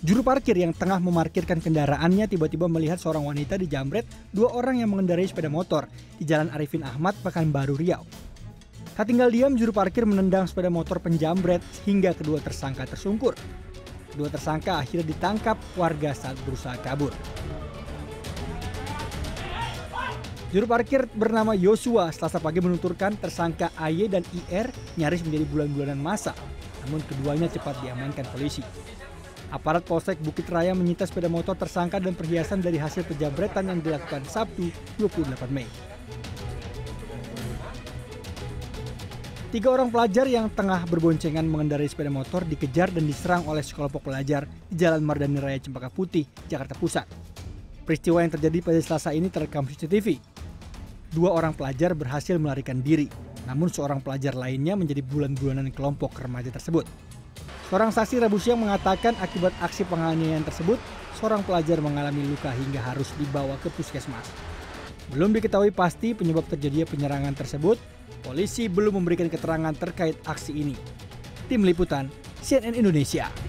Juru parkir yang tengah memarkirkan kendaraannya tiba-tiba melihat seorang wanita dijamret dua orang yang mengendarai sepeda motor di Jalan Arifin Ahmad, Pekanbaru, Riau. Tak tinggal diam, juru parkir menendang sepeda motor penjamret hingga kedua tersangka tersungkur. Kedua tersangka akhirnya ditangkap warga saat berusaha kabur. Juru parkir bernama Yosua Selasa pagi menuturkan tersangka AY dan IR nyaris menjadi bulan-bulanan masa, namun keduanya cepat diamankan polisi. Aparat Polsek Bukit Raya menyita sepeda motor tersangka dan perhiasan dari hasil penjamretan yang dilakukan Sabtu 28 Mei. 3 orang pelajar yang tengah berboncengan mengendarai sepeda motor dikejar dan diserang oleh sekelompok pelajar di Jalan Mardani Raya Cempaka Putih, Jakarta Pusat. Peristiwa yang terjadi pada Selasa ini terekam CCTV. 2 orang pelajar berhasil melarikan diri, namun seorang pelajar lainnya menjadi bulan-bulanan kelompok remaja tersebut. Seorang saksi Rabu siang mengatakan akibat aksi penganiayaan tersebut, seorang pelajar mengalami luka hingga harus dibawa ke puskesmas. Belum diketahui pasti penyebab terjadinya penyerangan tersebut, polisi belum memberikan keterangan terkait aksi ini. Tim Liputan, CNN Indonesia.